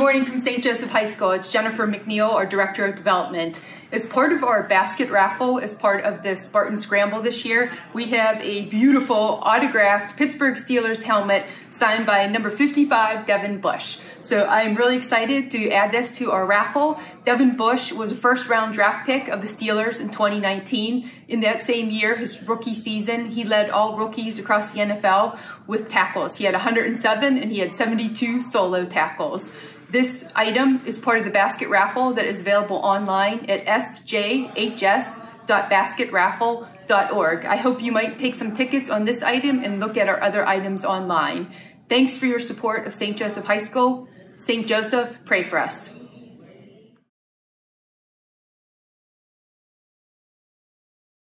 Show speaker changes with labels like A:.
A: morning from St. Joseph High School. It's Jennifer McNeil, our Director of Development. As part of our basket raffle, as part of the Spartan Scramble this year, we have a beautiful autographed Pittsburgh Steelers helmet signed by number 55, Devin Bush. So I'm really excited to add this to our raffle. Devin Bush was a first-round draft pick of the Steelers in 2019. In that same year, his rookie season, he led all rookies across the NFL with tackles. He had 107 and he had 72 solo tackles. This item is part of the basket raffle that is available online at sjhs.basketraffle.org. I hope you might take some tickets on this item and look at our other items online. Thanks for your support of St. Joseph High School. St. Joseph, pray for us.